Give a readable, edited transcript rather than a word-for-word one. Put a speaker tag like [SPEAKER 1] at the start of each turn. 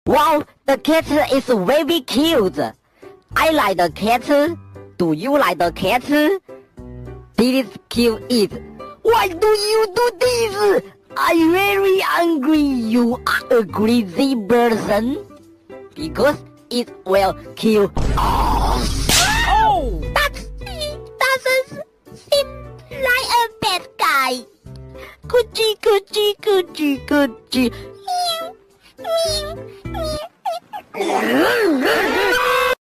[SPEAKER 1] Wow, the cat is very cute. I like the cat. Do you like the cat? This kill it. Why do you do this? I'm very angry. You are a crazy person. Because it will kill us.
[SPEAKER 2] Oh!
[SPEAKER 3] That doesn't seem like a bad guy.
[SPEAKER 1] Coochie, coochie, coochie, coochie.